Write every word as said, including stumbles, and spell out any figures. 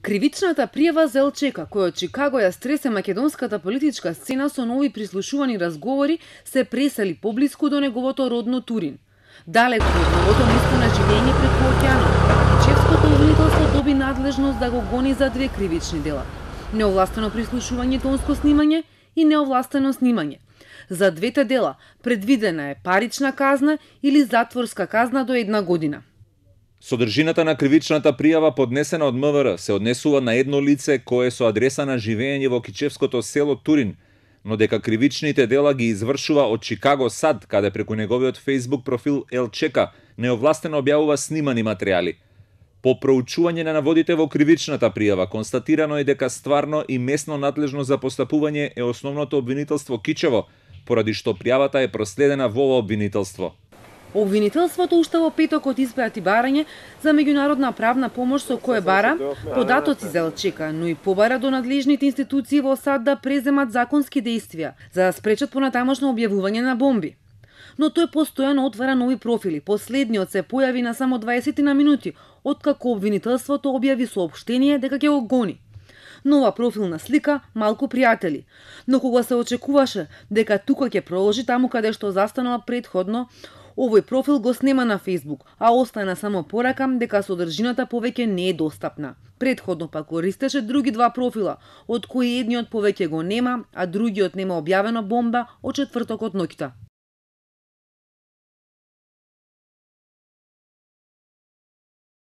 Кривичната пријава за Елчека, која од Чикаго ја стресе македонската политичка сцена со нови прислушувани разговори, се пресели поблиску до неговото родно Турин. Далеку од новото место на живење преку океанот, Кичевското обвинителство доби надлежност да го гони за две кривични дела: неовластено прислушување, тонско снимање и неовластено снимање. За двете дела предвидена е парична казна или затворска казна до една година. Содржината на кривичната пријава поднесена од МВР се однесува на едно лице кое со адреса на живење во Кичевското село Турин, но дека кривичните дела ги извршува од Чикаго САД, каде преку неговиот Facebook профил Елчека неовластено објавува снимани материјали. По проучување на наводите во кривичната пријава, констатирано е дека стварно и местно надлежно за постапување е основното обвинителство Кичево, поради што пријавата е проследена во ова обвинителство. Обвинителството уште во петокот испрати барање за меѓународна правна помош со кое бара податоци за Елчека, но и побара до надлежните институции во САД да преземат законски действија за да спречат понатамошно објавување на бомби. Но тој постојано отвара нови профили. Последниот се појави на само дваесет на минути, откако обвинителството објави соопштение дека ќе го гони. Нова профилна слика, малку пријатели. Но кога се очекуваше дека тука ќе продолжи таму каде што застанала предходно, овој профил го снема на Facebook, а остана само порака дека содржината повеќе не е достапна. Предходно пак користеше други два профила, од кои едниот повеќе го нема, а другиот нема објавено бомба од четвртокот ноќта.